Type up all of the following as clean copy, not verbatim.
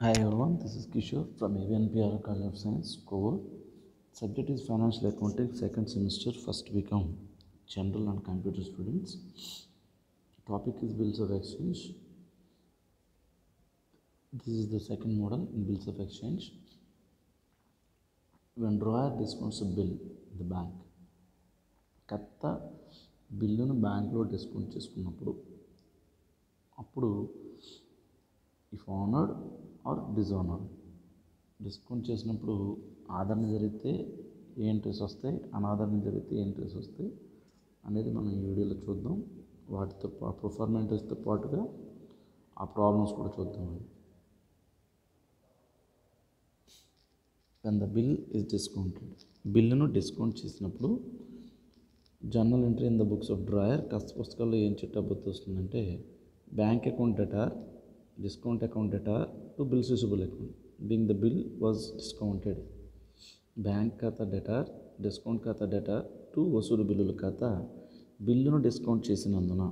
Hi everyone, this is Kishore from AVNPR College of Science, Core. Subject is Financial Accounting, second semester, first week, General and Computer students. Topic is Bills of Exchange. This is the second model in Bills of Exchange. When drawer discounts a bill in the bank, కత్త బిల్లును బ్యాంక్లో discount చేసుకున్నప్పుడు అప్పుడు if honoured or dishonoured discount చేసినప్పుడు ఆదరణ జరిగితే ఏ entries వస్తాయి, అనాదరణ జరిగితే ఏ ఎంట్రీస్ వస్తాయి అనేది మనం ఈ వీడియోలో చూద్దాం. వాటితో పర్ఫార్మెన్స్తో పాటుగా ఆ ప్రాబ్లమ్స్ కూడా చూద్దామండి. when the bill is discounted, బిల్లును డిస్కౌంట్ చేసినప్పుడు journal entry in the books of drawer కస్త పుస్తకాల్లో ఏం చిట్టబోతు వస్తుందంటే bank account debtor, discount account debtor to bills receivable account being the bill was discounted. Bank ఖాతా డెటార్, డిస్కౌంట్ ఖాతా debtor to వసూలు బిల్లుల ఖాతా బిల్లును డిస్కౌంట్ చేసినందున.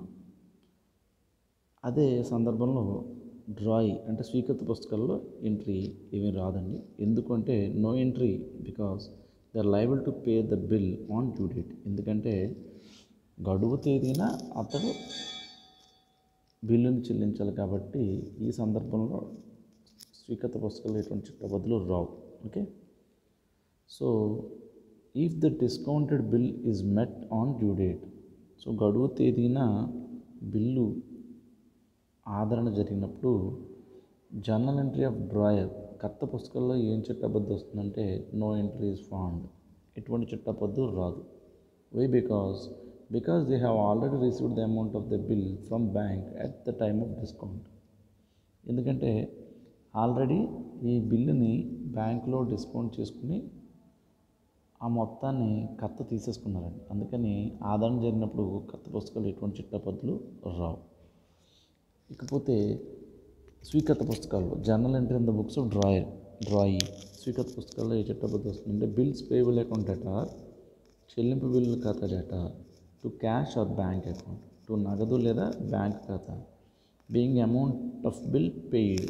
అదే సందర్భంలో డ్రాయి అంటే స్వీకృత పుస్తకాల్లో ఎంట్రీ ఏమీ రాదండి. ఎందుకంటే no entry because they are liable to pay the bill on due date. ఎందుకంటే గడువు తేదీన అతడు బిల్లుని చెల్లించాలి కాబట్టి ఈ సందర్భంలో స్వీకృత పుస్తకాలు ఎటువంటి చిట్టబద్దులు రావు. Okay, so if the discounted bill is met on due date, so గడువు తేదీన బిల్లు ఆదరణ జరిగినప్పుడు జర్నల్ ఎంట్రీ ఆఫ్ డ్రాయర్ కర్త పుస్తకాల్లో ఏం చిట్టబద్దు వస్తుందంటే నో ఎంట్రీ ఈజ్ ఫౌండ్, ఎటువంటి చిట్టబద్దు రాదు. Why because they have already received the amount of the bill from bank at the time of discount. ఎందుకంటే ఆల్రెడీ ఈ బిల్లుని బ్యాంకులో డిస్కౌంట్ చేసుకుని ఆ మొత్తాన్ని కర్త తీసేసుకున్నారండి. అందుకని ఆదరణ జరిగినప్పుడు కర్త పుస్తకాలు ఎటువంటి చిట్టబద్దులు రావు. ఇకపోతే స్వీకృత పుస్తకాల్లో journal entry in the books of drawee స్వీకృత పుస్తకాల్లో ఏ చిట్టబద్దు వస్తుందంటే బిల్స్ పేయబుల్ అకౌంట్ డేటా, చెల్లింపు బిల్లుల ఖాతా debtor to cash or bank account, to నగదు లేదా బ్యాంక్ ఖాతా being amount of bill paid,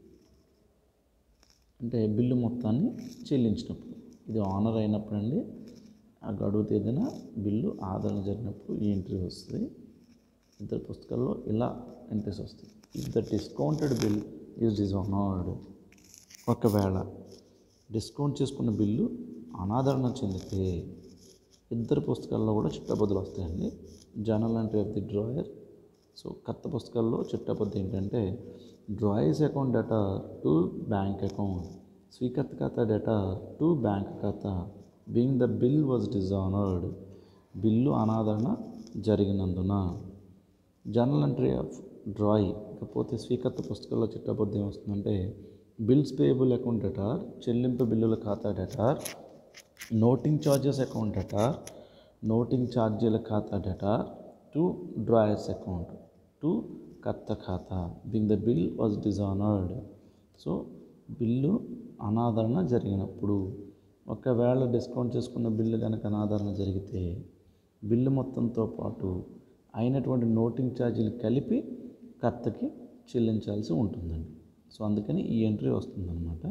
అంటే బిల్లు మొత్తాన్ని చెల్లించినప్పుడు. ఇది ఆనర్ అయినప్పుడు అండి, ఆ గడువు తేదీన బిల్లు ఆదరణ జరిగినప్పుడు ఈ ఎంట్రీ వస్తుంది. ఇద్దరు పుస్తకాల్లో ఇలా ఎంట్రీస్ వస్తాయి. If the discounted bill is dishonoured, ఒకవేళ డిస్కౌంట్ చేసుకున్న బిల్లు అనాదరణ చెందితే ఇద్దరు పుస్తకాల్లో కూడా చిట్టబద్దులు వస్తాయండి. Journal entry of the drawer, so కర్త పుస్తకాల్లో చిట్టబద్దు ఏంటంటే drawer's account debtor to bank account, స్వీకర్త ఖాతా డేటా టు బ్యాంక్ ఖాతా being the bill was dishonoured, bill అనాదరణ జరిగినందున. జర్నల్ ఎంట్రీ ఆఫ్ డ్రాయి ఇకపోతే స్వీకర్త పుస్తకాల్లో చిట్టబద్దు ఏమొస్తుందంటే బిల్స్ పేయబుల్ అకౌంట్ డేటార్, చెల్లింపు బిల్లుల ఖాతా debtor, noting charges account debtor, noting ఛార్జీల ఖాతా debtor to drawer's account to కర్త ఖాతా being the bill was dishonoured. So bill అనాదరణ జరిగినప్పుడు, ఒకవేళ డిస్కౌంట్ చేసుకున్న బిల్లు కనుక అనాదరణ జరిగితే బిల్లు మొత్తంతో పాటు అయినటువంటి నోటింగ్ ఛార్జీలు కలిపి కర్తకి చెల్లించాల్సి ఉంటుందండి. సో అందుకని ఈ ఎంట్రీ వస్తుందన్నమాట.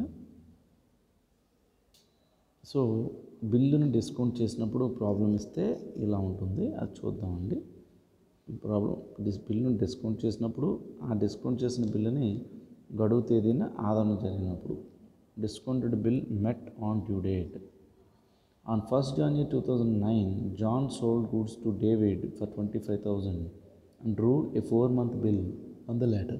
సో బిల్లుని డిస్కౌంట్ చేసినప్పుడు ప్రాబ్లం ఇస్తే ఇలా ఉంటుంది, అది చూద్దామండి. ప్రాబ్లం బిల్లుని డిస్కౌంట్ చేసినప్పుడు ఆ డిస్కౌంట్ చేసిన బిల్లుని గడువు తేదీన ఆదరణ జరిగినప్పుడు discounted bill met on due date. On 1st January 2009, John sold goods to David for $25,000 and drew a 4-month bill on the latter.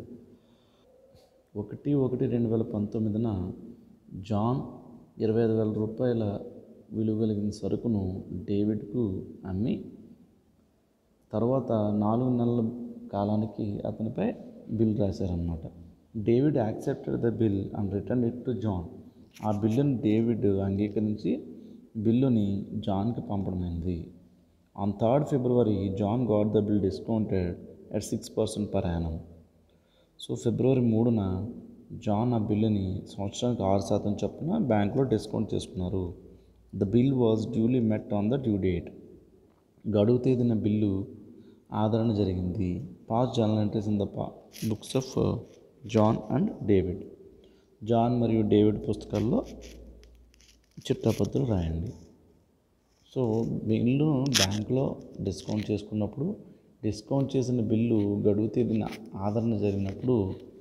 1/1/2019 John 25,000 రూపాయల విలువ కలిగిన సరుకును డేవిడ్కు అమ్మి తర్వాత 4 నెలల కాలానికి అతనిపై బిల్ రాశారన్నమాట. David accepted the bill and return it to John. ఆ బిల్లుని డేవిడ్ అంగీకరించి బిల్లుని జాన్కి పంపడమైంది. On 3rd February John got the bill discounted at 6% per annum. So ఫిబ్రవరి 3న జాన్ ఆ బిల్లుని సంవత్సరానికి 6% చొప్పున బ్యాంకులో డిస్కౌంట్ చేసుకున్నారు. The bill was duly met on the due date, గడువు తేదీన బిల్లు ఆదరణ జరిగింది. Pass journal entries in the books of John and David. John మరియు డేవిడ్ పుస్తకాల్లో చిట్టాపద్దులు రాయండి. సో బిల్లు బ్యాంకులో డిస్కౌంట్ చేసుకున్నప్పుడు డిస్కౌంట్ చేసిన బిల్లు గడువు తేదీన ఆదరణ జరిగినప్పుడు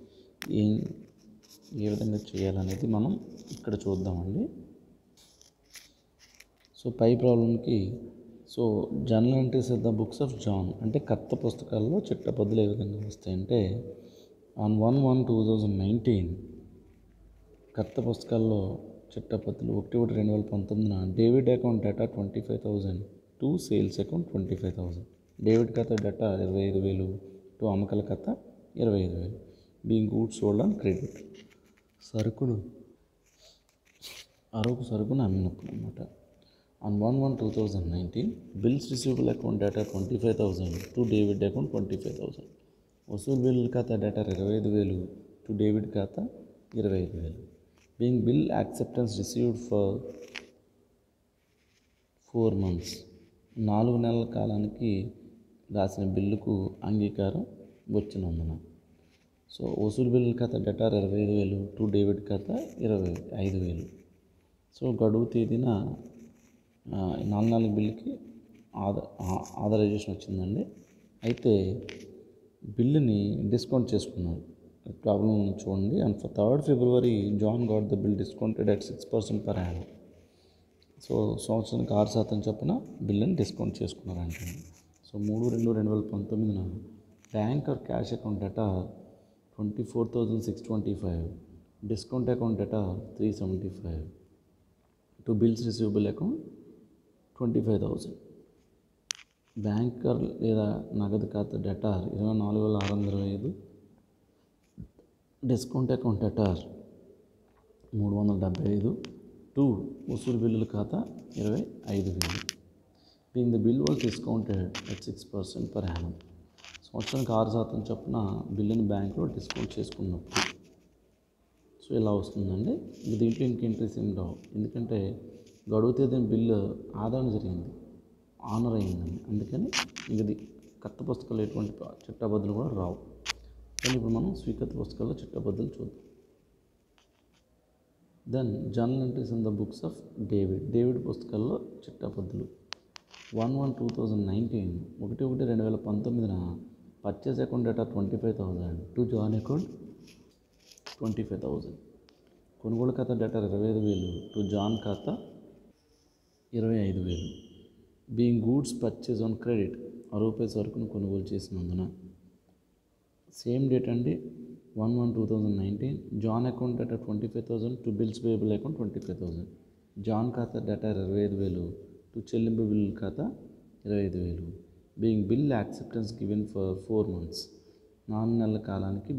ఏ విధంగా చేయాలనేది మనం ఇక్కడ చూద్దామండి. సో పై ప్రాబ్లంకి journal entries of the books of John అంటే కర్త పుస్తకాల్లో చిట్టపద్దులు ఏ విధంగా వస్తాయంటే ఆన్ 1/1/2019 కర్త పుస్తకాల్లో చిట్టపద్దులు 1/1/2019 David account debtor 25,000 to sales account 25,000. David ఖాతా డేటా 25,000 టు అమ్మకాల ఖాతా 25,000. Being goods sold on credit. సరుకును అమ్మినప్పుడు అనమాట. On 1/1/2019 bills receivable account debtor 25,000 to David account 25,000. వసూలు బిల్లుల ఖాతా డేటా 25,000 టు డేవిడ్ ఖాతా 25,000. Being bill acceptance received for 4 months 4 నెలల కాలానికి రాసిన బిల్లుకు అంగీకారం వచ్చినందున. సో వసూలు బిల్లుల ఖాతా డేటా 25,000 టు డేవిడ్ ఖాతా 25,000. సో గడువు తేదీన 4 నెలల బిల్లుకి ఆథరైజేషన్ వచ్చిందండి. అయితే బిల్లుని డిస్కౌంట్ చేసుకున్నారు. ప్రాబ్లం చూడండి. And for 3rd February John got the bill discounted at 6% per annum. So సంవత్సరానికి 6% చొప్పున బిల్లుని డిస్కౌంట్ చేసుకున్నారంటే. So 3/2/2019 bank or cash account debtor 24,625, discount account debtor 375, to bills receivable account 25,000. Banker లేదా నగదు ఖాతా debtor 24,625, discount account debtor 375, to వసూలు బిల్లుల ఖాతా 25,000. Being the bill was discounted at 6% per annum. సంవత్సరానికి 6% చొప్పున బిల్లుని బ్యాంకులో డిస్కౌంట్ చేసుకున్నప్పుడు. సో ఇలా వస్తుందండి. దీంట్లో ఇంక ఎంట్రీస్ ఏం రావు, ఎందుకంటే గడువు తేదీన బిల్లు ఆదరణ జరిగింది, ఆనర్ అయిందండి. అందుకని ఇది కర్త పుస్తకాలు ఎటువంటి చిట్టాబద్దులు కూడా రావు. కానీ ఇప్పుడు మనం స్వీకృత పుస్తకాల్లో చిట్టాబద్దులు చూద్దాం. Then journal entries in the books of David పుస్తకాల్లో చిట్టాబద్దులు 1/1/2019 1/1/2019 purchase account debtor 25,000 to John account 25,000. కొనుగోలు ఖాతా డేటా 25,000 టు జాన్ ఖాతా 25,000. Being goods purchase on credit 60 రూపాయల సరుకును కొనుగోలు చేసినందున. సేమ్ డేట్ అండి 1/1/2019 John account debtor 25,000 to bills payable account 25,000. John ఖాతా డేటా 25,000 టు చెల్లింపు బిల్లుల ఖాతా 25,000. Being bill acceptance given for 4 months 4 నెలల కాలానికి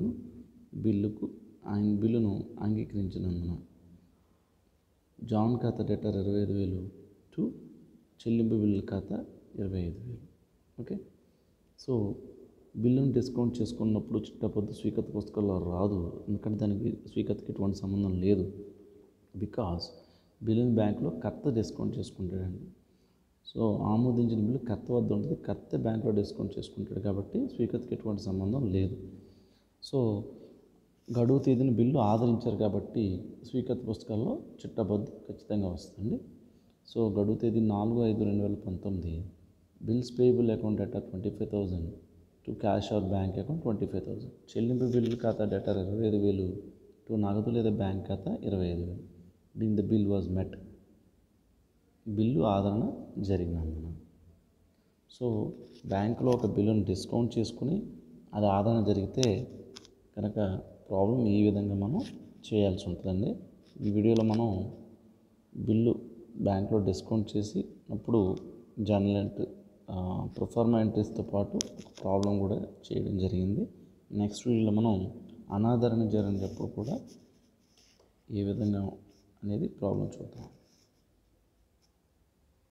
బిల్లును అంగీకరించినందున. జాన్ ఖాతా డేటా 25,000 టు చెల్లింపు బిల్లుల ఖాతా 25,000. ఓకే. సో బిల్లును డిస్కౌంట్ చేసుకున్నప్పుడు చిట్టపద్దు స్వీకృత పుస్తకాల్లో రాదు, ఎందుకంటే దానికి స్వీకృతకి ఎటువంటి సంబంధం లేదు. బికాస్ బిల్లుని బ్యాంకులో కర్త డిస్కౌంట్ చేసుకుంటాడండి. సో ఆమోదించిన బిల్లు కర్త వద్ద ఉంటుంది, కర్త బ్యాంకులో డిస్కౌంట్ చేసుకుంటాడు, కాబట్టి స్వీకృతకి ఎటువంటి సంబంధం లేదు. సో గడువు తేదీన బిల్లు ఆదరించారు కాబట్టి స్వీకృత పుస్తకాల్లో చిట్టబద్దు ఖచ్చితంగా వస్తుంది. సో గడువు తేదీ 4/5/2019 bills payable account debtor 25,000 to cash or bank account 25,000. చెల్లింపు బిల్లుల ఖాతా డేటా 25,000 టు నగదు లేదా బ్యాంక్ ఖాతా 25,000. Being the bill was met, bill ఆదరణ జరిగినందున. సో బ్యాంకులో ఒక బిల్లును డిస్కౌంట్ చేసుకుని అది ఆదరణ జరిగితే కనుక ప్రాబ్లం ఈ విధంగా మనం చేయాల్సి ఉంటుందండి. ఈ వీడియోలో మనం బిల్లు బ్యాంకులో డిస్కౌంట్ చేసి అప్పుడు జర్నల్ ఎంట్రీ ప్రొఫార్మా ఎంట్రీస్తో పాటు ప్రాబ్లం కూడా చేయడం జరిగింది. నెక్స్ట్ వీడియోలో మనం అనాదరణ జరిగినప్పుడు కూడా ఏ విధంగా అనేది ప్రాబ్లం చూద్దాం.